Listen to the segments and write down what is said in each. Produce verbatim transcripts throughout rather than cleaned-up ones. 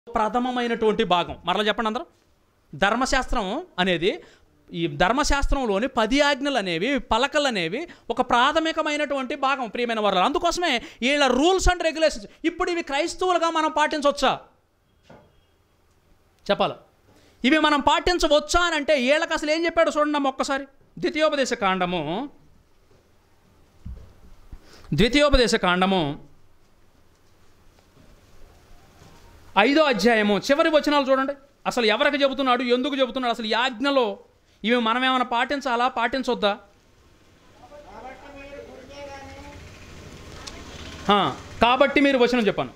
ప్రథమమైనటువంటి భాగం. మరలా చెప్పండి అందరూ. ధర్మశాస్త్రం అనేది, ఈ ధర్మశాస్త్రంలోని పది ఆజ్ఞలు అనేవి, పలకలు అనేవి ఒక ప్రాథమికమైనటువంటి భాగం ప్రియమైన వారు. అందుకోసమే వీళ్ళ రూల్స్ అండ్ రెగ్యులేషన్స్ ఇప్పుడు ఇవి క్రైస్తవులుగా మనం పాటించవచ్చా చెప్పాలి. ఇవి మనం పాటించవచ్చా అని అంటే వీళ్ళకి అసలు ఏం చెప్పాడు చూడండి అమ్మ ఒక్కసారి. ద్వితీయోపదేశ కాండము ద్వితీయోపదేశ కాండము ఐదో అధ్యాయము చివరి వచనాలు చూడండి. అసలు ఎవరికి చెబుతున్నాడు, ఎందుకు చెబుతున్నాడు, అసలు ఈ ఆజ్ఞలో ఇవి మనం ఏమైనా పాటించాలా, పాటించొద్దా? కాబట్టి మీరు వచనం చెప్పాను.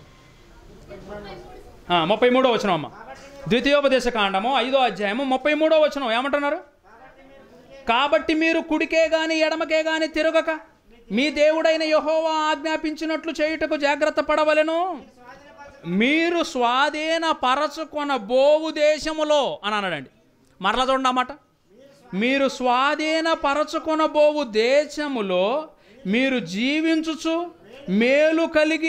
ముప్పై మూడో వచనం అమ్మ. ద్వితీయోపదేశ కాండము ఐదో అధ్యాయము ముప్పై మూడో వచనం ఏమంటున్నారు? కాబట్టి మీరు కుడికే గాని ఎడమకే గాని తిరగక మీ దేవుడైన యెహోవా ఆజ్ఞాపించినట్లు చేయుటకు జాగ్రత్త పడవలెను. మీరు స్వాధీన పరచుకొన బోవు దేశములో అని అన్నాడండి. మరలా చూడండి అన్నమాట. మీరు స్వాధీన పరచుకొన బోవు దేశములో మీరు జీవించుచు మేలు కలిగి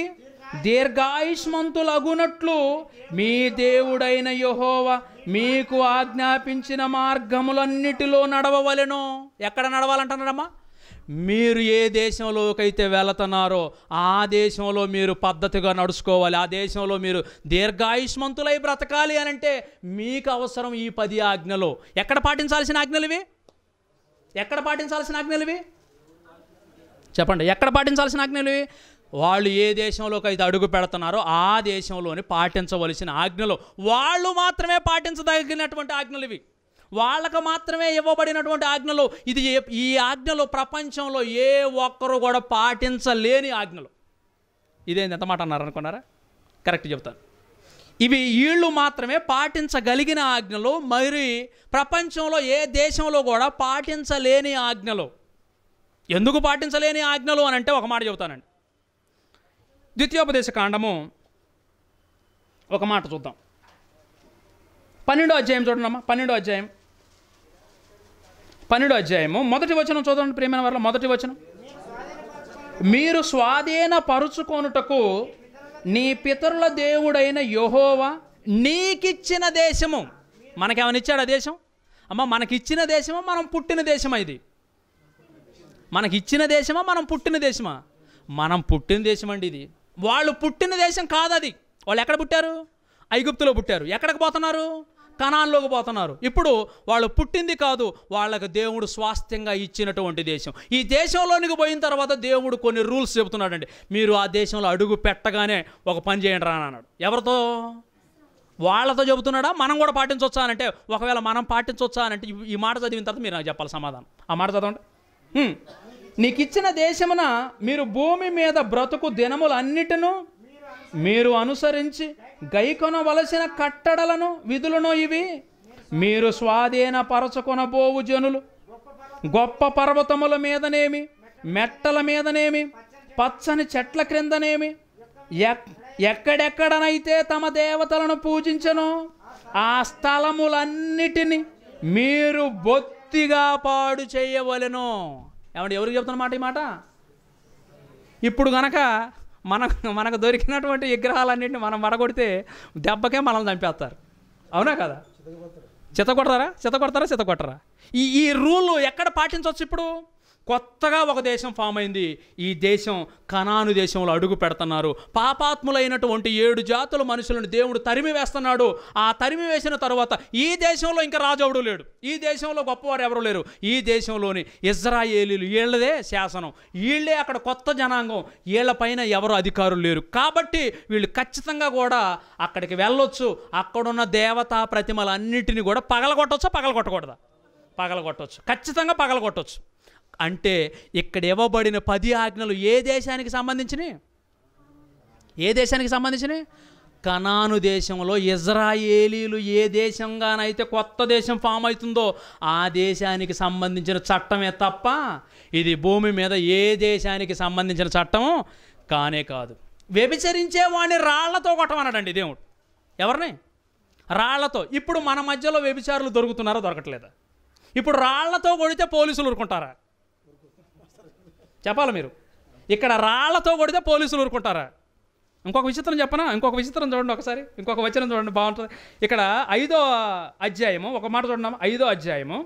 దీర్ఘాయుష్మంతులగునట్లు మీ దేవుడైన యెహోవా మీకు ఆజ్ఞాపించిన మార్గములన్నిటిలో నడవవలెను. ఎక్కడ నడవాలంటున్నారమ్మా? మీరు ఏ దేశంలోకైతే వెళుతున్నారో ఆ దేశంలో మీరు పద్ధతిగా నడుచుకోవాలి. ఆ దేశంలో మీరు దీర్ఘాయుష్మంతులై బ్రతకాలి అని అంటే మీకు అవసరం ఈ పది ఆజ్ఞలు. ఎక్కడ పాటించాల్సిన ఆజ్ఞలు ఇవి? ఎక్కడ పాటించాల్సిన ఆజ్ఞలు ఇవి చెప్పండి. ఎక్కడ పాటించాల్సిన ఆజ్ఞలు ఇవి? వాళ్ళు ఏ దేశంలోకి అయితే అడుగు పెడుతున్నారో ఆ దేశంలోని పాటించవలసిన ఆజ్ఞలు. వాళ్ళు మాత్రమే పాటించదగినటువంటి ఆజ్ఞలు ఇవి. వాళ్ళకు మాత్రమే ఇవ్వబడినటువంటి ఆజ్ఞలు. ఇది ఈ ఆజ్ఞలు ప్రపంచంలో ఏ ఒక్కరు కూడా పాటించలేని ఆజ్ఞలు. ఇదేంది ఎంత మాట అన్నారు అనుకున్నారా? కరెక్ట్ చెప్తాను. ఇవి వీళ్ళు మాత్రమే పాటించగలిగిన ఆజ్ఞలు. మరి ప్రపంచంలో ఏ దేశంలో కూడా పాటించలేని ఆజ్ఞలు. ఎందుకు పాటించలేని ఆజ్ఞలు అని అంటే ఒక మాట చెబుతానండి. ద్వితీయోపదేశ కాండము ఒక మాట చూద్దాం. పన్నెండో అధ్యాయం చూడండి. పన్నెండో అధ్యాయం పన్నెండో అధ్యాయము మొదటి వచనం చూడండి ప్రియమైన వారు. మొదటి వచనం, మీరు స్వాధీన పరుచుకొనుటకు నీ పితరుల దేవుడైన యెహోవా నీకిచ్చిన దేశము. మనకేమైనా ఇచ్చాడు ఆ దేశం? అమ్మ మనకిచ్చిన దేశమా, మనం పుట్టిన దేశమా? ఇది మనకిచ్చిన దేశమా, మనం పుట్టిన దేశమా? మనం పుట్టిన దేశం అండి ఇది. వాళ్ళు పుట్టిన దేశం కాదు అది. వాళ్ళు ఎక్కడ పుట్టారు? ఐగుప్తులో పుట్టారు. ఎక్కడికి పోతున్నారు? కనాన్లోకి పోతున్నారు. ఇప్పుడు వాళ్ళు పుట్టింది కాదు, వాళ్ళకు దేవుడు స్వాస్థ్యంగా ఇచ్చినటువంటి దేశం. ఈ దేశంలోనికి పోయిన తర్వాత దేవుడు కొన్ని రూల్స్ చెబుతున్నాడండి. మీరు ఆ దేశంలో అడుగు పెట్టగానే ఒక పని చేయండి రా అన్నాడు. ఎవరితో? వాళ్ళతో చెబుతున్నాడా? మనం కూడా పాటించవచ్చా అనంటే, ఒకవేళ మనం పాటించవచ్చా అనంటే ఈ మాట చదివిన తర్వాత మీరు నాకు చెప్పాలి సమాధానం. ఆ మాట చదవండి. నీకు ఇచ్చిన దేశమున మీరు భూమి మీద బ్రతుకు దినములన్నిటిను మీరు అనుసరించి గైకొనవలసిన కట్టడలను విధులను ఇవి. మీరు స్వాధీన పరచుకొనబోవు జనులు గొప్ప పర్వతముల మీదనేమి, మెట్టల మీదనేమి, పచ్చని చెట్ల క్రిందనేమి, ఎక్కడెక్కడనైతే తమ దేవతలను పూజించను ఆ స్థలములన్నిటినీ మీరు బొత్తిగా పాడు చేయవలెను. ఏమంటే ఎవరికి చెప్తున్నమాట ఈ మాట? ఇప్పుడు గనక మనకు మనకు దొరికినటువంటి విగ్రహాలన్నింటినీ మనం మడగొడితే దెబ్బకే మనల్ని చంపేస్తారు. అవునా కదా? చిత కొడతారా చిత కొడతారా చిత కొట్టరా? ఈ ఈ రూల్ ఎక్కడ పాటించవచ్చు? ఇప్పుడు కొత్తగా ఒక దేశం ఫామ్ అయింది. ఈ దేశం కనాను దేశంలో అడుగు పెడుతున్నారు. పాపాత్ములైనటువంటి ఏడు జాతుల మనుషులను దేవుడు తరిమి వేస్తున్నాడు. ఆ తరిమి వేసిన తర్వాత ఈ దేశంలో ఇంకా రాజవుడు లేడు, ఈ దేశంలో గొప్పవారు ఎవరు లేరు. ఈ దేశంలోని ఇజ్రాయేలీలు, వీళ్ళదే శాసనం, వీళ్ళే అక్కడ కొత్త జనాంగం, వీళ్ళపైన ఎవరు అధికారులు లేరు. కాబట్టి వీళ్ళు ఖచ్చితంగా కూడా అక్కడికి వెళ్ళొచ్చు. అక్కడున్న దేవతా ప్రతిమలన్నిటిని కూడా పగలగొట్టవచ్చా, పగలగొట్టకూడదా? పగలగొట్టవచ్చు, ఖచ్చితంగా పగలగొట్టవచ్చు. అంటే ఇక్కడ ఇవ్వబడిన పది ఆజ్ఞలు ఏ దేశానికి సంబంధించినవి? ఏ దేశానికి సంబంధించినవి? కనాను దేశంలో ఇజ్రాయేలీలు ఏ దేశంగానైతే కొత్త దేశం ఫామ్ అవుతుందో ఆ దేశానికి సంబంధించిన చట్టమే తప్ప ఇది భూమి మీద ఏ దేశానికి సంబంధించిన చట్టం కానే కాదు. వ్యభిచరించే వాడిని రాళ్లతో కొట్టమన్నాడండి దేవుడు. ఎవరిని? రాళ్లతో. ఇప్పుడు మన మధ్యలో వ్యభిచారులు దొరుకుతున్నారా, దొరకట్లేదా? ఇప్పుడు రాళ్లతో కొడితే పోలీసులు ఊరుకుంటారా? చెప్పాలి మీరు. ఇక్కడ రాళ్లతో కొడితే పోలీసులు ఊరుకుంటారా? ఇంకొక విచిత్రం చెప్పనా? ఇంకొక విచిత్రం చూడండి ఒకసారి, ఇంకొక వచనం చూడండి, బాగుంటుంది. ఇక్కడ ఐదో అధ్యాయము, ఒక మాట చూడండి, ఐదో అధ్యాయము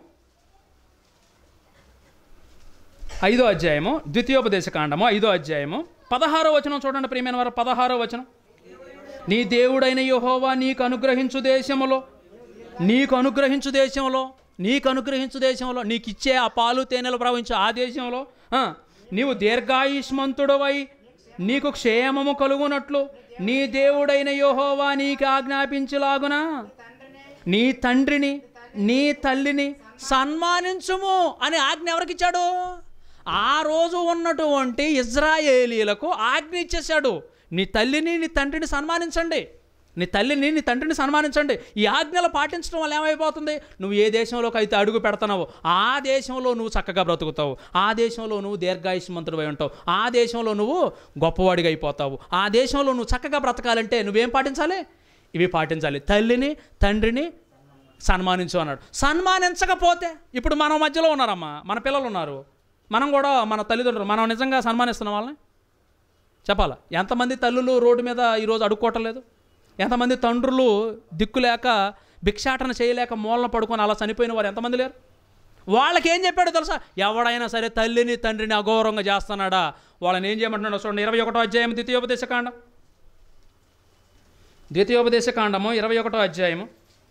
ఐదో అధ్యాయము ద్వితీయోపదేశ కాండము ఐదో అధ్యాయము పదహారో వచనం చూడండి ప్రియమైన వారు. పదహారో వచనం, నీ దేవుడైన యెహోవా నీకు అనుగ్రహించు దేశములో నీకు అనుగ్రహించు దేశంలో నీకు అనుగ్రహించు దేశంలో నీకు ఇచ్చే ఆ పాలు తేనెలు ప్రవహించు ఆ దేశంలో నీవు దీర్ఘాయుష్మంతుడవై నీకు క్షేమము కలుగునట్లు నీ దేవుడైన యెహోవా నీకు ఆజ్ఞాపించులాగున నీ తండ్రిని నీ తల్లిని సన్మానించుము అని ఆజ్ఞ ఎవరికిచ్చాడు? ఆ రోజు ఉన్నటువంటి ఇజ్రాయేలీలకు ఆజ్ఞ ఇచ్చేశాడు. నీ తల్లిని నీ తండ్రిని సన్మానించండి, నీ తల్లిని నీ తండ్రిని సన్మానించండి. ఈ ఆజ్ఞలు పాటించడం వల్ల ఏమైపోతుంది? నువ్వు ఏ దేశంలోకి అయితే అడుగు పెడుతున్నావో ఆ దేశంలో నువ్వు చక్కగా బ్రతుకుతావు, ఆ దేశంలో నువ్వు దీర్ఘాయుష్మంతుడివై ఉంటావు, ఆ దేశంలో నువ్వు గొప్పవాడిగా అయిపోతావు. ఆ దేశంలో నువ్వు చక్కగా బ్రతకాలంటే నువ్వేం పాటించాలి? ఇవి పాటించాలి. తల్లిని తండ్రిని సన్మానించు అన్నాడు. సన్మానించకపోతే ఇప్పుడు మన మధ్యలో ఉన్నారమ్మా, మన పిల్లలు ఉన్నారు, మనం కూడా మన తల్లిదండ్రులు మనం నిజంగా సన్మానిస్తున్నాం వాళ్ళని? చెప్పాలా? ఎంతమంది తల్లులు రోడ్డు మీద ఈరోజు అడుక్కోవట్లేదు? ఎంతమంది తండ్రులు దిక్కులేక భిక్షాటన చేయలేక మూలన పడుకొని అలా చనిపోయిన వారు ఎంతమంది లేరు? వాళ్ళకి ఏం చెప్పాడు తెలుసా? ఎవడైనా సరే తల్లిని తండ్రిని అగౌరవంగా చేస్తున్నాడా వాళ్ళని ఏం చేయమంటున్నాడు చూడండి. ఇరవై ఒకటో అధ్యాయం ద్వితీయోపదేశ కాండం ద్వితీయోపదేశ కాండము ఇరవై ఒకటో అధ్యాయము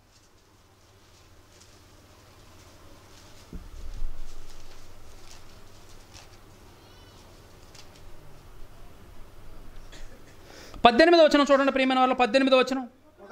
పద్దెనిమిది వచనం చూడండి ప్రియమైన వాళ్ళు. పద్దెనిమిది వచనం,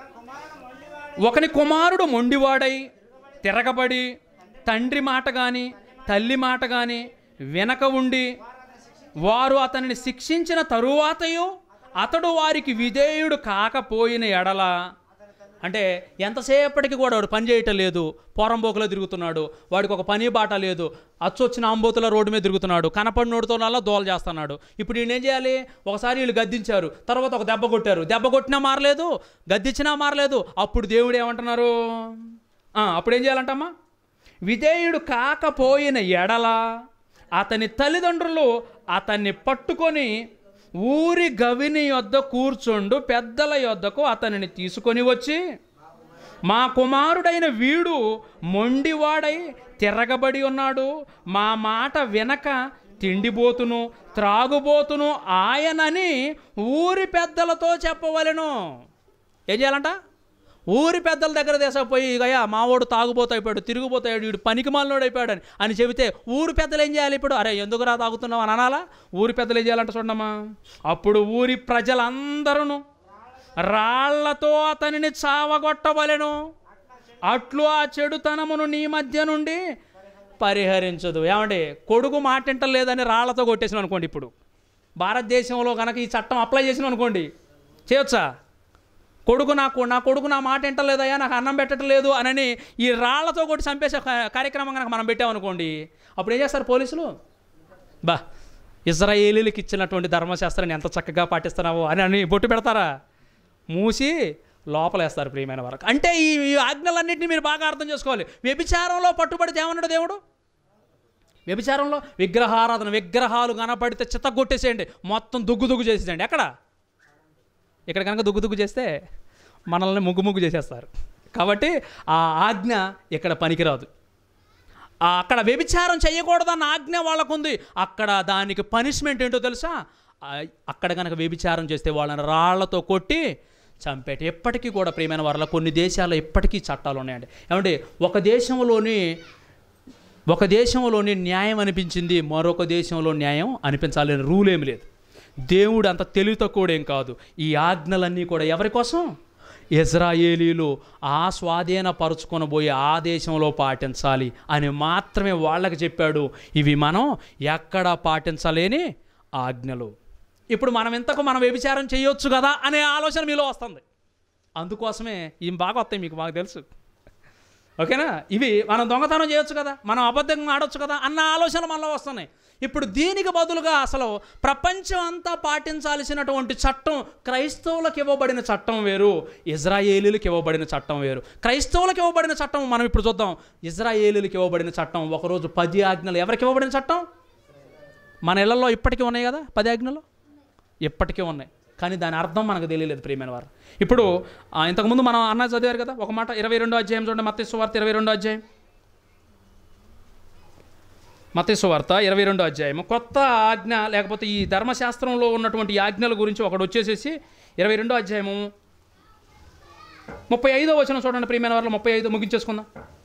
ఒకని కుమారుడు మొండివాడై తిరగబడి తండ్రి మాట కానీ తల్లి మాట కానీ వెనక ఉండి వారు అతనిని శిక్షించిన తరువాతయు అతడు వారికి విధేయుడు కాకపోయిన ఎడల, అంటే ఎంతసేపటికి కూడా వాడు పని చేయటం లేదు, పోరంబోకులో తిరుగుతున్నాడు, వాడికి ఒక పని బాట లేదు, అచ్చొచ్చిన అంబోతుల రోడ్డు మీద తిరుగుతున్నాడు, కనపడినోడితో నల్లా దోల చేస్తున్నాడు. ఇప్పుడు వీళ్ళు ఏం చేయాలి? ఒకసారి వీళ్ళు గద్దించారు, తర్వాత ఒక దెబ్బ కొట్టారు, దెబ్బ కొట్టినా మారలేదు, గద్దించినా మారలేదు. అప్పుడు దేవుడు ఏమంటున్నారు? అప్పుడు ఏం చేయాలంటమ్మా? విధేయుడు కాకపోయిన ఎడల అతని తల్లిదండ్రులు అతన్ని పట్టుకొని ఊరి గవిని యొద్ద కూర్చుండు పెద్దల యొద్దకు అతనిని తీసుకొని వచ్చి, మా కుమారుడైన వీడు మొండివాడై తిరగబడి ఉన్నాడు, మా మాట వినక తిండిబోతును త్రాగుబోతును ఆయనని ఊరి పెద్దలతో చెప్పవలెను. ఏం చేయాలంట? ఊరి పెద్దల దగ్గర తీసుకుపోయి, గయా మావాడు తాగుబోతు అయిపోయాడు, తిరుగుబోతాడు, వీడు పనికి మాలినోడు అయిపోయాడు అని అని చెబితే ఊరి పెద్దలు ఏం చేయాలి? ఇప్పుడు అరే ఎందుకురా తాగుతున్నావు అని అనాలా? ఊరి పెద్దలు ఏం చేయాలంట చూడమ్మా. అప్పుడు ఊరి ప్రజలందరూ రాళ్లతో అతనిని చావగొట్టవలెను, అట్లు ఆ చెడుతనమును నీ మధ్య నుండి పరిహరించదు. ఏమంటే కొడుకు మాటింటలేదని రాళ్లతో కొట్టేసిన అనుకోండి. ఇప్పుడు భారతదేశంలో కనుక ఈ చట్టం అప్లై చేసిన అనుకోండి, చేయొచ్చా? కొడుకు నాకు నా కొడుకు నా మాట వింటలేదయ్యా, నాకు అన్నం పెట్టట్లేదు అని ఈ రాళ్లతో కొట్టి చంపేసే కార్యక్రమం కనుక మనం పెట్టామనుకోండి, అప్పుడు ఏం చేస్తారు పోలీసులు? బా ఇజ్రాయేలీలకు ఇచ్చినటువంటి ధర్మశాస్త్రాన్ని ఎంత చక్కగా పాటిస్తున్నావు అని అని బొట్టు పెడతారా? మూసి లోపలేస్తారు ప్రియమైన వరకు. అంటే ఈ ఆజ్ఞలన్నింటినీ మీరు బాగా అర్థం చేసుకోవాలి. వ్యభిచారంలో పట్టుబడితే ఏమన్నాడు దేవుడు? వ్యభిచారంలో విగ్రహారాధన, విగ్రహాలు కనపడితే చిత్తగొట్టేసేయండి, మొత్తం దుగ్గు దుగ్గు చేసేయండి. ఎక్కడ? ఇక్కడ కనుక దుగ్గు దుగ్గు చేస్తే మనల్ని ముగ్గు ముగ్గు చేసేస్తారు. కాబట్టి ఆ ఆజ్ఞ ఇక్కడ పనికిరాదు. అక్కడ వ్యభిచారం చేయకూడదన్న ఆజ్ఞ వాళ్ళకుంది, అక్కడ దానికి పనిష్మెంట్ ఏంటో తెలుసా? అక్కడ కనుక వ్యభిచారం చేస్తే వాళ్ళని రాళ్లతో కొట్టి చంపేట. ఎప్పటికీ కూడా ప్రియమైన వారిలో కొన్ని దేశాల్లో ఇప్పటికీ చట్టాలు ఉన్నాయండి. ఏమంటే ఒక దేశంలోని ఒక దేశంలోని న్యాయం అనిపించింది, మరొక దేశంలో న్యాయం అనిపించాలని రూల్ ఏమి లేదు. దేవుడు అంత తెలివి తక్కువడేం కాదు. ఈ ఆజ్ఞలన్నీ కూడా ఎవరి కోసం? ఇజ్రాయేలీలు ఆ స్వాధీనపరుచుకొనబోయే ఆ దేశంలో పాటించాలి అని మాత్రమే వాళ్ళకి చెప్పాడు. ఇవి మనం ఎక్కడా పాటించలేని ఆజ్ఞలు. ఇప్పుడు మనం ఇంతకు మనం వ్యభిచారం చేయొచ్చు కదా అనే ఆలోచన మీలో వస్తుంది. అందుకోసమే ఇవి బాగా వస్తాయి, మీకు బాగా తెలుసు, ఓకేనా? ఇవి మనం దొంగతనం చేయొచ్చు కదా, మనం అబద్ధంగా ఆడొచ్చు కదా అన్న ఆలోచనలు మనలో వస్తున్నాయి. ఇప్పుడు దీనికి బదులుగా అసలు ప్రపంచం అంతా పాటించాల్సినటువంటి చట్టం, క్రైస్తవులకు ఇవ్వబడిన చట్టం వేరు, ఇజ్రాయేలీలకు ఇవ్వబడిన చట్టం వేరు. క్రైస్తవులకు ఇవ్వబడిన చట్టం మనం ఇప్పుడు చూద్దాం. ఇజ్రాయేలీలకు ఇవ్వబడిన చట్టం ఒకరోజు పది ఆజ్ఞలు. ఎవరికి ఇవ్వబడిన చట్టం? మన ఇళ్లలో ఇప్పటికీ ఉన్నాయి కదా పది ఆజ్ఞలు, ఇప్పటికీ ఉన్నాయి. కానీ దాని అర్థం మనకు తెలియలేదు ప్రియమైన వారు. ఇప్పుడు ఇంతకుముందు మనం అన్న చదివారు కదా ఒక మాట, ఇరవై రెండో అధ్యాయం చూడండి, మత్తయి సువార్త ఇరవై రెండో అధ్యాయం. మత్తయి సువార్త ఇరవై రెండో అధ్యాయం. కొత్త ఆజ్ఞ లేకపోతే ఈ ధర్మశాస్త్రంలో ఉన్నటువంటి ఆజ్ఞల గురించి ఒకటి వచ్చేసేసి ఇరవై రెండో అధ్యాయము ముప్పై ఐదో వచనం చూడండి ప్రియమైన వారు. ముప్పై ఐదు ముగించేసుకుందాం.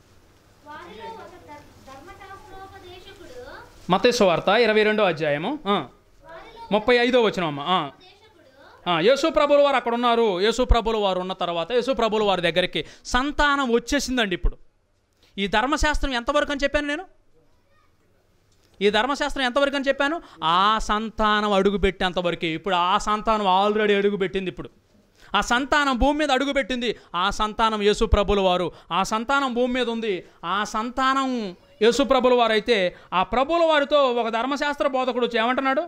మత్తయి సువార్త ఇరవై రెండో అధ్యాయము ముప్పై ఐదో వచనం అమ్మ. యేసు ప్రభుల వారు అక్కడ ఉన్నారు. యేసు ప్రభుల వారు ఉన్న తర్వాత యేసు ప్రభుల వారి దగ్గరికి సంతానం వచ్చేసిందండి. ఇప్పుడు ఈ ధర్మశాస్త్రం ఎంతవరకు అని చెప్పాను నేను? ఈ ధర్మశాస్త్రం ఎంతవరకు అని చెప్పాను? ఆ సంతానం అడుగుపెట్టేంతవరకు. ఇప్పుడు ఆ సంతానం ఆల్రెడీ అడుగుపెట్టింది. ఇప్పుడు ఆ సంతానం భూమి మీద అడుగుపెట్టింది. ఆ సంతానం యేసు ప్రభుల వారు. ఆ సంతానం భూమి మీద ఉంది. ఆ సంతానం యేసు ప్రభుల వారు అయితే ఆ ప్రభుల వారితో ఒక ధర్మశాస్త్ర బోధకుడు వచ్చి ఏమంటున్నాడు?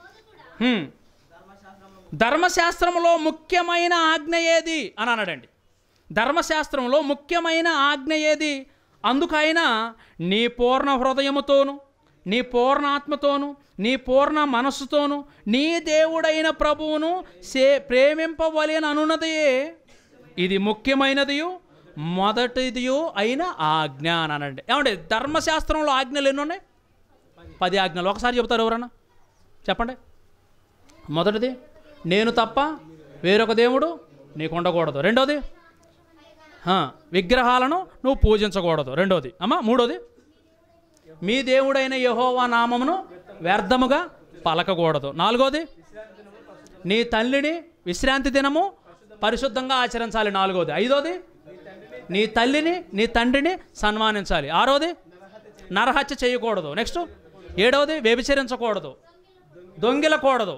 ధర్మశాస్త్రంలో ముఖ్యమైన ఆజ్ఞ ఏది అని అన్నాడండి. ధర్మశాస్త్రంలో ముఖ్యమైన ఆజ్ఞ ఏది? అందుకైనా నీ పూర్ణ హృదయముతోను, నీ పూర్ణ ఆత్మతోను, నీ పూర్ణ మనస్సుతోను నీ దేవుడైన ప్రభువును సే ప్రేమింపవలెను అనున్నదియే ఇది ముఖ్యమైనదియు మొదటిదియు అయిన ఆజ్ఞ అని అనండి. ఏమంటే ధర్మశాస్త్రంలో ఆజ్ఞలు ఎన్ని ఉన్నాయి? పది ఆజ్ఞలు. ఒకసారి చెబుతారు ఎవరన్నా? చెప్పండి. మొదటిది, నేను తప్ప వేరొక దేవుడు నీకు ఉండకూడదు. రెండోది, విగ్రహాలను నువ్వు పూజించకూడదు. రెండోది అమ్మ. మూడోది, మీ దేవుడైన యెహోవా నామమును వ్యర్థముగా పలకకూడదు. నాలుగోది, నీ తల్లిని విశ్రాంతి దినము పరిశుద్ధంగా ఆచరించాలి. నాలుగోది. ఐదోది, నీ తల్లిని నీ తండ్రిని సన్మానించాలి. ఆరోది, నరహత్య చేయకూడదు. నెక్స్ట్ ఏడవది, వ్యభిచరించకూడదు, దొంగిలకూడదు,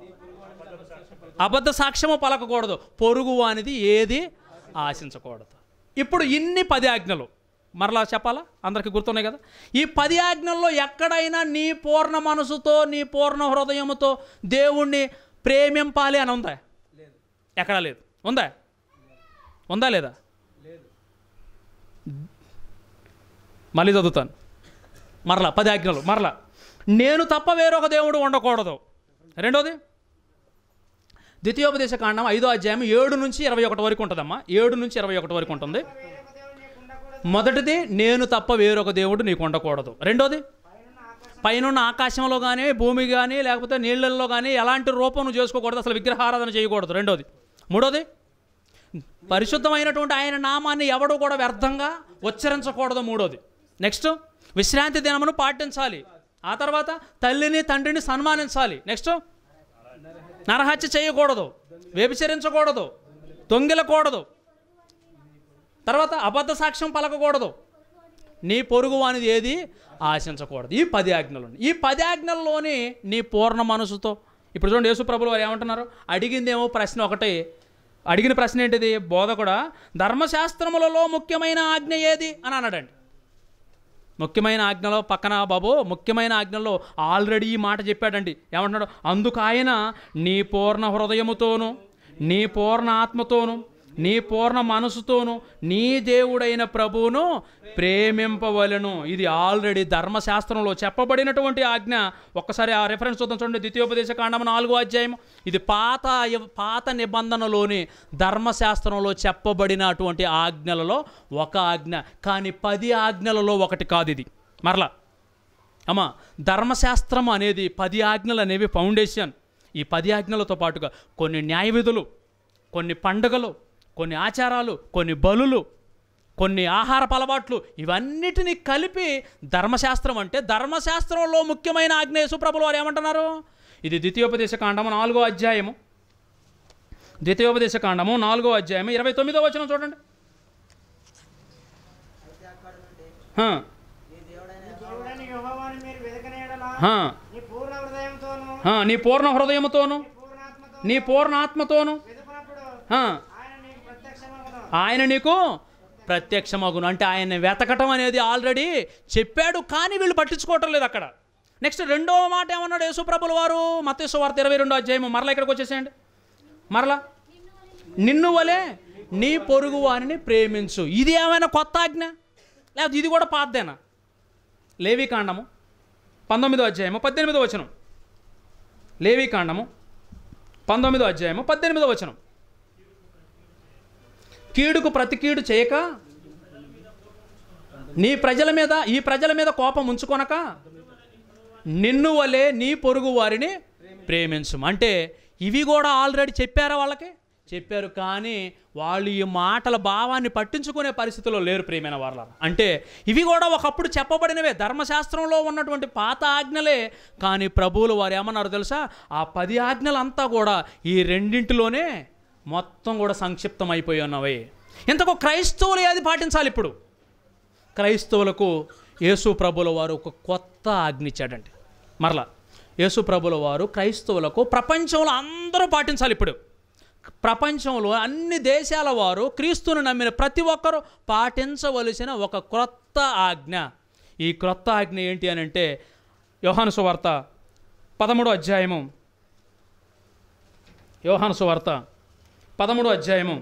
అబద్ధ సాక్ష్యము పలకకూడదు, పొరుగు అనేది ఏది ఆశించకూడదు. ఇప్పుడు ఇన్ని పది ఆజ్ఞలు మరలా చెప్పాలా? అందరికీ గుర్తున్నాయి కదా. ఈ పది ఆజ్ఞల్లో ఎక్కడైనా నీ పూర్ణ మనసుతో నీ పూర్ణ హృదయముతో దేవుణ్ణి ప్రేమింపాలి అని ఉందా? ఎక్కడా లేదు. ఉందా? ఉందా లేదా? మళ్ళీ చదువుతాను మరలా. పది ఆజ్ఞలు మరలా. నేను తప్ప వేరొక దేవుడు ఉండకూడదు. రెండోది, ద్వితీయోపదేశ కాండం ఐదో అధ్యాయం ఏడు నుంచి ఇరవై ఒకటి వరకు ఉంటుందమ్మా. ఏడు నుంచి ఇరవై ఒకటి వరకు ఉంటుంది. మొదటిది, నేను తప్ప వేరొక దేవుడు నీకు ఉండకూడదు. రెండోది, పైనున్న ఆకాశంలో కానీ భూమి కానీ లేకపోతే నీళ్ళల్లో కానీ ఎలాంటి రూపం చేసుకోకూడదు, అసలు విగ్రహారాధన చేయకూడదు. రెండోది. మూడోది, పరిశుద్ధమైనటువంటి ఆయన నామాన్ని ఎవడు కూడా వ్యర్థంగా ఉచ్చరించకూడదు. మూడోది. నెక్స్ట్, విశ్రాంతి దినమును పాటించాలి. ఆ తర్వాత తల్లిని తండ్రిని సన్మానించాలి. నెక్స్ట్, నరహత్య చేయకూడదు, వ్యభిచరించకూడదు, దొంగిలకూడదు, తర్వాత అబద్ధ సాక్ష్యం పలకకూడదు, నీ పొరుగు అనేది ఏది ఆశించకూడదు. ఈ పది ఆజ్ఞలు. ఈ పది ఆజ్ఞల్లోని నీ పూర్ణ మనసుతో. ఇప్పుడు చూడండి, యేసు ప్రభువు వారు ఏమంటున్నారు? అడిగిందేమో ప్రశ్న ఒకటి. అడిగిన ప్రశ్న ఏంటిది? బోధకుడా, ధర్మశాస్త్రములలో ముఖ్యమైన ఆజ్ఞ ఏది అని అన్నాడండి. ముఖ్యమైన ఆజ్ఞలో పక్కన బాబు ముఖ్యమైన ఆజ్ఞలో ఆల్రెడీ ఈ మాట చెప్పాడండి. ఏమంటున్నాడు? అందుకు ఆయన నీ పూర్ణ హృదయముతోను, నీ పూర్ణ ఆత్మతోను, నీ పూర్ణ మనసుతోను నీ దేవుడైన ప్రభువును ప్రేమింపవలెను. ఇది ఆల్రెడీ ధర్మశాస్త్రంలో చెప్పబడినటువంటి ఆజ్ఞ. ఒక్కసారి ఆ రెఫరెన్స్ చూద్దాం చూడండి. ద్వితీయోపదేశ కాండము నాలుగో అధ్యాయం. ఇది పాత పాత నిబంధనలోని ధర్మశాస్త్రంలో చెప్పబడినటువంటి ఆజ్ఞలలో ఒక ఆజ్ఞ. కానీ పది ఆజ్ఞలలో ఒకటి కాదు ఇది. మరలా అమ్మా, ధర్మశాస్త్రం అనేది పది ఆజ్ఞలు అనేవి ఫౌండేషన్. ఈ పది ఆజ్ఞలతో పాటుగా కొన్ని న్యాయ విధులు, కొన్ని పండుగలు, కొన్ని ఆచారాలు, కొన్ని బలులు, కొన్ని ఆహారపు అలవాట్లు, ఇవన్నిటినీ కలిపి ధర్మశాస్త్రం అంటే. ధర్మశాస్త్రంలో ముఖ్యమైన ఆజ్ఞ యేసు ప్రభువు వారు ఏమంటున్నారు? ఇది ద్వితీయోపదేశ కాండము నాలుగో అధ్యాయము. ద్వితీయోపదేశ కాండము నాలుగో అధ్యాయము ఇరవై తొమ్మిదో వచనం చూడండి. నీ పూర్ణ హృదయముతోను నీ పూర్ణ ఆత్మతోను ఆయన నీకు ప్రత్యక్షమగును. అంటే ఆయన వెతకటం అనేది ఆల్రెడీ చెప్పాడు, కానీ వీళ్ళు పట్టించుకోవటం లేదు అక్కడ. నెక్స్ట్ రెండవ మాట ఏమన్నాడు యేసు ప్రభుల వారు? మత్తయి సువార్త ఇరవై రెండో అధ్యాయము. మరలా ఇక్కడికి వచ్చేసేయండి. మరలా, నిన్ను వలే నీ పొరుగు వారిని ప్రేమించు. ఇది ఏమైనా కొత్త ఆజ్ఞ లేకపోతే ఇది కూడా పాతదేనా? లేవి కాండము పంతొమ్మిదో అధ్యాయము పద్దెనిమిదో వచనం. లేవి కాండము పంతొమ్మిదో అధ్యాయము పద్దెనిమిదో వచనం. కీడుకు ప్రతి కీడు చేయక నీ ప్రజల మీద ఈ ప్రజల మీద కోపం ఉంచుకొనక నిన్ను వలే నీ పొరుగు వారిని ప్రేమించు. అంటే ఇవి కూడా ఆల్రెడీ చెప్పారా వాళ్ళకి? చెప్పారు, కానీ వాళ్ళు ఈ మాటల భావాన్ని పట్టించుకునే పరిస్థితిలో లేరు ప్రియమైన వాళ్ళ. అంటే ఇవి కూడా ఒకప్పుడు చెప్పబడినవే, ధర్మశాస్త్రంలో ఉన్నటువంటి పాత ఆజ్ఞలే. కానీ ప్రభువులు వారు ఏమన్నారు తెలుసా? ఆ పది ఆజ్ఞలంతా కూడా ఈ రెండింటిలోనే మొత్తం కూడా సంక్షిప్తం అయిపోయి ఉన్నవి. ఇంతకు క్రైస్తవులు ఏది పాటించాలి? ఇప్పుడు క్రైస్తవులకు యేసు ప్రభుల వారు ఒక కొత్త ఆజ్ఞ ఇచ్చాడండి. మరలా యేసు ప్రభుల వారు క్రైస్తవులకు ప్రపంచంలో అందరూ పాటించాలి. ఇప్పుడు ప్రపంచంలో అన్ని దేశాల వారు క్రీస్తును నమ్మిన ప్రతి ఒక్కరూ పాటించవలసిన ఒక క్రొత్త ఆజ్ఞ. ఈ క్రొత్త ఆజ్ఞ ఏంటి అని అంటే యోహాను సువార్త పదమూడో అధ్యాయము యోహాను సువార్త పదమూడో అధ్యాయము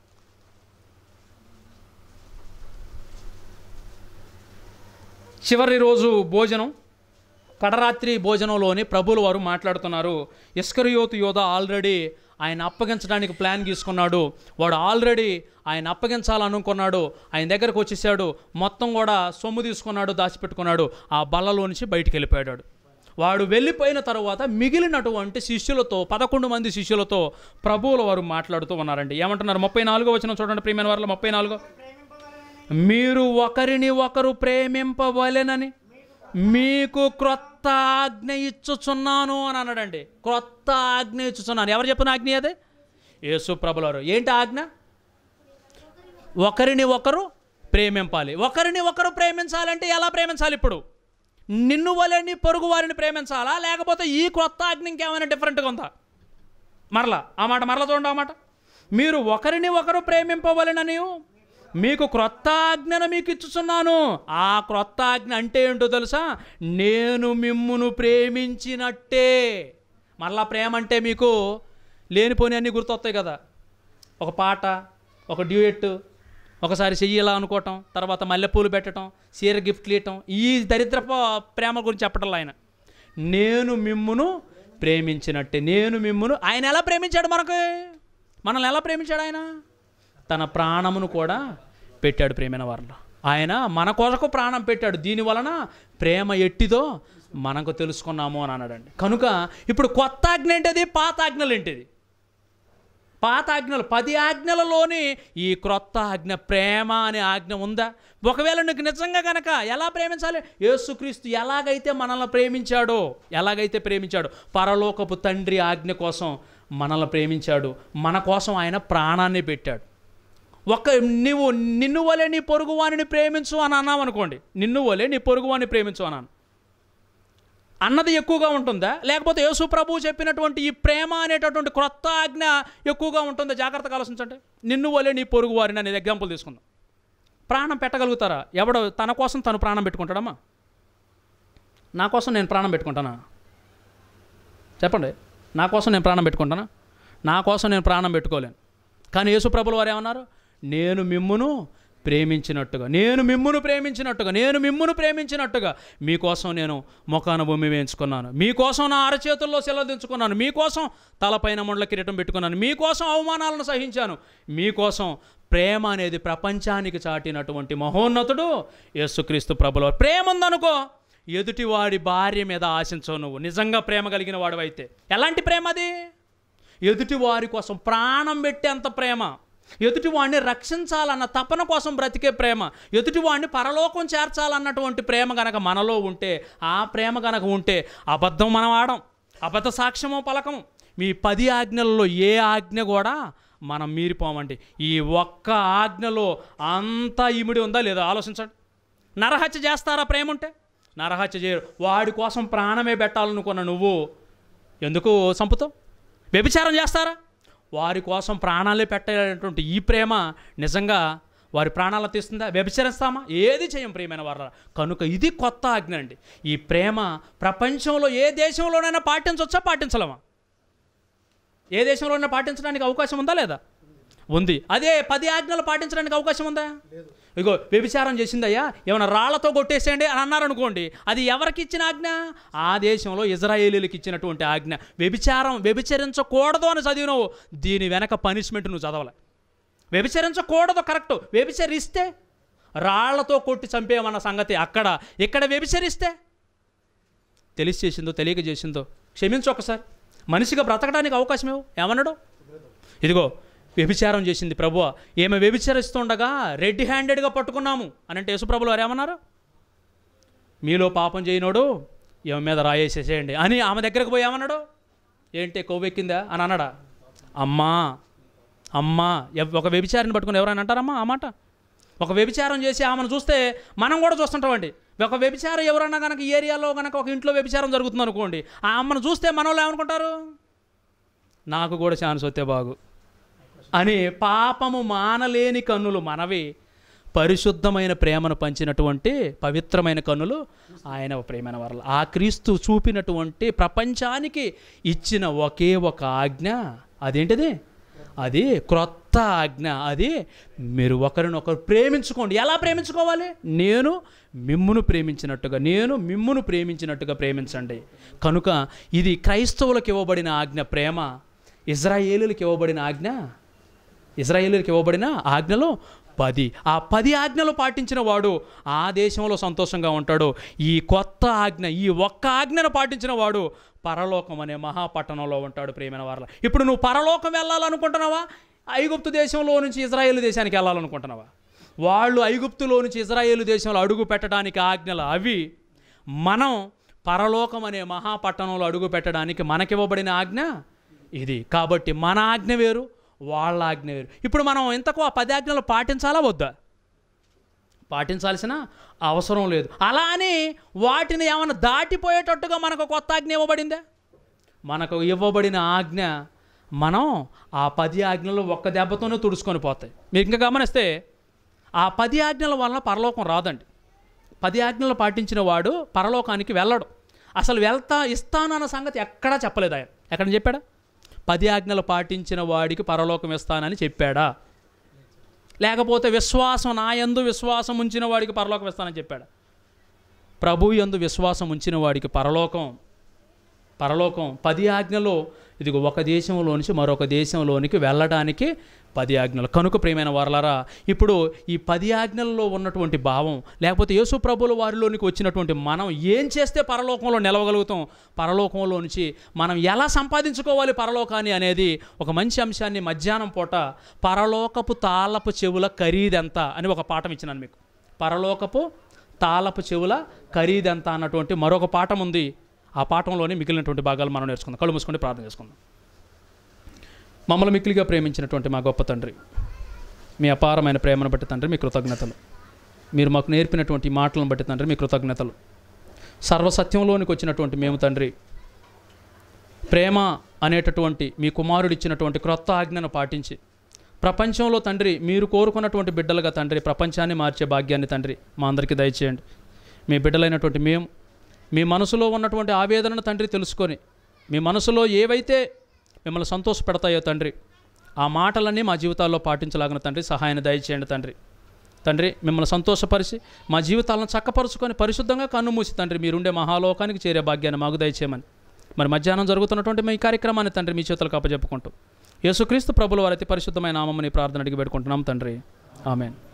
చివరి రోజు భోజనం, కడరాత్రి భోజనంలోని ప్రభువుల వారు మాట్లాడుతున్నారు. ఇస్కరియోతు యోధ ఆల్రెడీ ఆయన అప్పగించడానికి ప్లాన్ తీసుకున్నాడు. వాడు ఆల్రెడీ ఆయన అప్పగించాలనుకున్నాడు. ఆయన దగ్గరకు వచ్చేసాడు, మొత్తం కూడా సొమ్ము తీసుకున్నాడు, దాచిపెట్టుకున్నాడు. ఆ బల్లలో నుంచి బయటికి వెళ్ళిపోయాడు. వాడు వెళ్ళిపోయిన తర్వాత మిగిలినటువంటి శిష్యులతో, పదకొండు మంది శిష్యులతో ప్రభువుల వారు మాట్లాడుతూ ఉన్నారండి. ఏమంటున్నారు? ముప్పై నాలుగో వచనం చూడండి ప్రియమైన వారిలో. ముప్పై నాలుగో, మీరు ఒకరిని ఒకరు ప్రేమింపవలెనని మీకు క్రొత్త ఆజ్ఞ ఇచ్చుచున్నాను అని అన్నాడండి. క్రొత్త ఆజ్ఞ ఇచ్చుచున్నాను. ఎవరు చెప్పిన ఆజ్ఞ అదే? యేసు ప్రభుల వారు. ఏంటి ఆజ్ఞ? ఒకరిని ఒకరు ప్రేమింపాలి. ఒకరిని ఒకరు ప్రేమించాలంటే ఎలా ప్రేమించాలి? ఇప్పుడు నిన్ను వలె నీ పొరుగు వారిని ప్రేమించాలా, లేకపోతే ఈ క్రొత్త ఆజ్ఞ ఇంకేమైనా డిఫరెంట్గా ఉందా? మరలా ఆ మాట మరలా చూడండి. ఆ మాట, మీరు ఒకరిని ఒకరు ప్రేమింపవలెనని మీకు క్రొత్త ఆజ్ఞను మీకు ఇచ్చుచున్నాను. ఆ క్రొత్త ఆజ్ఞ అంటే ఏంటో తెలుసా? నేను మిమ్మును ప్రేమించినట్టే. మళ్ళా ప్రేమ అంటే మీకు లేనిపోని అన్నీ గుర్తొస్తాయి కదా. ఒక పాట, ఒక డ్యూయెట్, ఒకసారి చెయ్యాలా అనుకోవటం, తర్వాత మల్లెపూలు పెట్టడం, చీర గిఫ్ట్లు ఇవ్వటం, ఈ దరిద్ర ప్రేమ గురించి చెప్పటం. ఆయన నేను మిమ్మును ప్రేమించినట్టే. నేను మిమ్మును, ఆయన ఎలా ప్రేమించాడు మనకు? మనల్ని ఎలా ప్రేమించాడు? ఆయన తన ప్రాణమును కూడా పెట్టాడు ప్రేమైన వారిలో. ఆయన మన కొరకు ప్రాణం పెట్టాడు. దీనివలన ప్రేమ ఎట్టిదో మనకు తెలుసుకున్నాము అని అన్నాడండి. కనుక ఇప్పుడు కొత్త ఆజ్ఞ ఏంటిది? పాత ఆజ్ఞలు ఏంటిది? పాత ఆజ్ఞలు పది ఆజ్ఞలలోని ఈ క్రొత్త ఆజ్ఞ ప్రేమ అనే ఆజ్ఞ ఉందా? ఒకవేళ నీకు నిజంగా కనుక ఎలా ప్రేమించాలి? యేసుక్రీస్తు ఎలాగైతే మనల్ని ప్రేమించాడో, ఎలాగైతే ప్రేమించాడో, పరలోకపు తండ్రి ఆజ్ఞ కోసం మనల్ని ప్రేమించాడు. మన కోసం ఆయన ప్రాణాన్ని పెట్టాడు. ఒక నువ్వు నిన్ను వలె నీ పొరుగు వారిని ప్రేమించు అని అన్నావు అనుకోండి. నిన్ను వలె నీ పొరుగు వారిని ప్రేమించు అన్నాను అన్నది ఎక్కువగా ఉంటుందా, లేకపోతే యేసు ప్రభువు చెప్పినటువంటి ఈ ప్రేమ అనేటటువంటి క్రొత్త ఆజ్ఞ ఎక్కువగా ఉంటుందా? జాగ్రత్తగా ఆలోచించండి. నిన్ను వలె నీ పొరుగు వారిని అనేది ఎగ్జాంపుల్ తీసుకుందాం. ప్రాణం పెట్టగలుగుతారా? ఎవడో తన కోసం తను ప్రాణం పెట్టుకుంటాడమ్మా? నా కోసం నేను ప్రాణం పెట్టుకుంటానా? చెప్పండి. నా కోసం నేను ప్రాణం పెట్టుకుంటానా? నా కోసం నేను ప్రాణం పెట్టుకోలేను. కానీ యేసు ప్రభుల వారు ఏమన్నారు? నేను మిమ్మును ప్రేమించినట్టుగా, నేను మిమ్మును ప్రేమించినట్టుగా, నేను మిమ్మును ప్రేమించినట్టుగా మీకోసం నేను ముఖాన భూమి వేయించుకున్నాను. మీకోసం నా అరచేతుల్లో సెలదించుకున్నాను. మీకోసం తలపైన ముండ్ల కిరీటం పెట్టుకున్నాను. మీకోసం అవమానాలను సహించాను. మీకోసం ప్రేమ అనేది ప్రపంచానికి చాటినటువంటి మహోన్నతుడు యేసుక్రీస్తు ప్రభుల వారు. ప్రేమ ఉందనుకో, ఎదుటివాడి భార్య మీద ఆశించవు. నువ్వు నిజంగా ప్రేమ కలిగిన వాడు అయితే. ఎలాంటి ప్రేమ అది? ఎదుటివారి కోసం ప్రాణం పెట్టేంత ప్రేమ, ఎదుటివాడిని రక్షించాలన్న తపన కోసం బ్రతికే ప్రేమ, ఎదుటివాడిని పరలోకం చేర్చాలన్నటువంటి ప్రేమ గనక మనలో ఉంటే, ఆ ప్రేమ గనక ఉంటే అబద్ధం మనం ఆడం, అబద్ధ సాక్ష్యము పలకము. మీ పది ఆజ్ఞలలో ఏ ఆజ్ఞ కూడా మనం మీరిపోమండి. ఈ ఒక్క ఆజ్ఞలో అంతా ఇమిడి ఉందా లేదా ఆలోచించండి. నరహత్య చేస్తారా ప్రేమ ఉంటే? నరహత్య చేయరు. వాడి కోసం ప్రాణమే పెట్టాలనుకున్న నువ్వు ఎందుకు చంపుతావు? వ్యభిచారం చేస్తారా? వారి కోసం ప్రాణాలే పెట్టేటటువంటి ఈ ప్రేమ నిజంగా వారి ప్రాణాలు తీస్తుందా? వ్యభిచరిస్తామా? ఏది చేయం ప్రియమైన వారు. కనుక ఇది కొత్త ఆజ్ఞ అండి. ఈ ప్రేమ ప్రపంచంలో ఏ దేశంలోనైనా పాటించవచ్చా, పాటించలేమా? ఏ దేశంలోనైనా పాటించడానికి అవకాశం ఉందా లేదా? ఉంది. అదే పది ఆజ్ఞలు పాటించడానికి అవకాశం ఉందా? ఇగో వ్యభిచారం చేసిందయ్యా, ఏమైనా రాళ్లతో కొట్టేసేయండి అని అన్నారనుకోండి, అది ఎవరికి ఇచ్చిన ఆజ్ఞ? ఆ దేశంలో ఇజ్రాయేలీలకు ఇచ్చినటువంటి ఆజ్ఞ. వ్యభిచారం వ్యభిచరించకూడదు అని చదివినవు, దీని వెనక పనిష్మెంట్ నువ్వు చదవలే. వ్యభిచరించకూడదు కరెక్ట్, వ్యభిచరిస్తే రాళ్లతో కొట్టి చంపేమన్న సంగతి అక్కడ. ఇక్కడ వ్యభిచరిస్తే తెలిసి చేసిందో తెలియక చేసిందో క్షమించు ఒకసారి, మనిషిగా బ్రతకడానికి అవకాశం ఏమో. ఏమన్నాడు? ఇదిగో వ్యభిచారం చేసింది ప్రభువా, ఏమి వ్యభిచరిస్తుండగా రెడ్ హ్యాండెడ్గా పట్టుకున్నాము అని అంటే యేసుప్రభులు వారు ఏమన్నారు? మీలో పాపం చేయనోడు ఏమి మీద రాయేసేసేయండి అని ఆమె దగ్గరకు పోయి ఏమన్నాడు? ఏంటి కొవ్వెక్కిందా అని అన్నాడా? అమ్మా అమ్మా ఒక వ్యభిచారిని పట్టుకుని ఎవరైనా అంటారమ్మా ఆ మాట? ఒక వ్యభిచారం చేసి ఆమెను చూస్తే మనం కూడా చూస్తుంటామండి. ఒక వ్యభిచారం ఎవరన్నా కనుక ఈ ఏరియాలో కనుక ఒక ఇంట్లో వ్యభిచారం జరుగుతుంది అనుకోండి, ఆ అమ్మను చూస్తే మన వాళ్ళు ఏమనుకుంటారు? నాకు కూడా ఛాన్స్ వస్తే బాగు అని. పాపము మానలేని కన్నులు మనవి, పరిశుద్ధమైన ప్రేమను పంచినటువంటి పవిత్రమైన కన్నులు ఆయన ప్రేమైన వరల. ఆ క్రీస్తు చూపినటువంటి ప్రపంచానికి ఇచ్చిన ఒకే ఒక ఆజ్ఞ అదేంటిది? అది క్రొత్త ఆజ్ఞ. అది మీరు ఒకరినొకరు ప్రేమించుకోండి. ఎలా ప్రేమించుకోవాలి? నేను మిమ్మును ప్రేమించినట్టుగా, నేను మిమ్మును ప్రేమించినట్టుగా ప్రేమించండి. కనుక ఇది క్రైస్తవులకు ఇవ్వబడిన ఆజ్ఞ ప్రేమ. ఇజ్రాయేలులకు ఇవ్వబడిన ఆజ్ఞ, ఇజ్రాయేలులకు ఇవ్వబడిన ఆజ్ఞలు పది. ఆ పది ఆజ్ఞలు పాటించిన వాడు ఆ దేశంలో సంతోషంగా ఉంటాడు. ఈ కొత్త ఆజ్ఞ, ఈ ఒక్క ఆజ్ఞను పాటించిన వాడు పరలోకం అనే మహాపట్టణంలో ఉంటాడు. ప్రియమైన వారల, ఇప్పుడు నువ్వు పరలోకం వెళ్ళాలనుకుంటున్నావా? ఐగుప్తు దేశంలో నుంచి ఇజ్రాయేలు దేశానికి వెళ్ళాలనుకుంటున్నావా? వాళ్ళు ఐగుప్తులో నుంచి ఇజ్రాయేలు దేశంలో అడుగు పెట్టడానికి ఆజ్ఞలు అవి. మనం పరలోకం అనే మహాపట్టణంలో అడుగు పెట్టడానికి మనకివ్వబడిన ఆజ్ఞ ఇది. కాబట్టి మన ఆజ్ఞ వేరు, వాళ్ళ ఆజ్ఞ వేరు. ఇప్పుడు మనం ఇంతకు ఆ పది ఆజ్ఞలు పాటించాలా వద్దా? పాటించాల్సిన అవసరం లేదు. అలా అని వాటిని ఏమైనా దాటిపోయేటట్టుగా మనకు కొత్త ఆజ్ఞ ఇవ్వబడిందా? మనకు ఇవ్వబడిన ఆజ్ఞ మనం ఆ పది ఆజ్ఞలు ఒక్క దెబ్బతోనే తుడుచుకొని పోతాయి. మీరు ఇంకా గమనిస్తే ఆ పది ఆజ్ఞల వలన పరలోకం రాదండి. పది ఆజ్ఞలు పాటించిన వాడు పరలోకానికి వెళ్ళడు. అసలు వెళ్తా ఇస్తాను అన్న సంగతి ఎక్కడా చెప్పలేదు ఆయన. ఎక్కడ చెప్పాడా? పది ఆజ్ఞలు పాటించిన వాడికి పరలోకం ఇస్తానని చెప్పాడా? లేకపోతే విశ్వాసం, నా యందు విశ్వాసం ఉంచిన వాడికి పరలోకం ఇస్తానని చెప్పాడా? ప్రభు యందు విశ్వాసం ఉంచిన వాడికి పరలోకం పరలోకం పది ఆజ్ఞలు. ఇదిగో ఒక దేశంలో నుంచి మరొక దేశంలోనికి వెళ్ళడానికి పది ఆజ్ఞలు. కనుక ప్రియమైన వారలారా, ఇప్పుడు ఈ పది ఆజ్ఞలలో ఉన్నటువంటి భావం, లేకపోతే యేసు ప్రభుల వారిలోనికి వచ్చినటువంటి మనం ఏం చేస్తే పరలోకంలో నిలవగలుగుతాం, పరలోకంలో నుంచి మనం ఎలా సంపాదించుకోవాలి పరలోకాన్ని అనేది ఒక మంచి అంశాన్ని మధ్యాహ్నం పూట పరలోకపు తాళపు చెవుల ఖరీదెంత అని ఒక పాఠం ఇచ్చినాను మీకు. పరలోకపు తాళపు చెవుల ఖరీదెంత అన్నటువంటి మరొక పాఠం ఉంది. ఆ పాఠంలోనే మిగిలినటువంటి భాగాలు మనం నేర్చుకుందాం. కళ్ళు మూసుకొని ప్రార్థన చేసుకుందాం. మమ్మల్ని మిక్కిలిగా ప్రేమించినటువంటి మా గొప్ప తండ్రి, మీ అపారమైన ప్రేమను బట్టి తండ్రి మీ కృతజ్ఞతలు. మీరు మాకు నేర్పినటువంటి మాటలను బట్టి తండ్రి మీ కృతజ్ఞతలు. సర్వసత్యంలోనికి వచ్చినటువంటి మేము తండ్రి, ప్రేమ అనేటటువంటి మీ కుమారుడు ఇచ్చినటువంటి క్రొత్త ఆజ్ఞను పాటించి ప్రపంచంలో తండ్రి మీరు కోరుకున్నటువంటి బిడ్డలుగా తండ్రి ప్రపంచాన్ని మార్చే భాగ్యాన్ని తండ్రి మా అందరికీ దయచేయండి. మీ బిడ్డలైనటువంటి మేము మీ మనసులో ఉన్నటువంటి ఆవేదనను తండ్రి తెలుసుకొని, మీ మనసులో ఏవైతే మిమ్మల్ని సంతోషపెడతాయో తండ్రి ఆ మాటలన్నీ మా జీవితాల్లో పాటించలాగిన తండ్రి సహాయాన్ని దయచేయండి తండ్రి. తండ్రి మిమ్మల్ని సంతోషపరిచి మా జీవితాలను చక్కపరుచుకొని పరిశుద్ధంగా కన్ను మూసి తండ్రి మీరుండే మహాలోకానికి చేరే భాగ్యాన్ని మాకు దయచేయమని మరి మధ్యాహ్నం జరుగుతున్నటువంటి మీ కార్యక్రమాన్ని తండ్రి మీ చేతులకు అప్పచెప్పుకుంటూ యేసుక్రీస్తు ప్రభుల వారి అతి పరిశుద్ధమైన నామముని ప్రార్థన అడిగి పెట్టుకుంటున్నాం తండ్రి. ఆమేన్.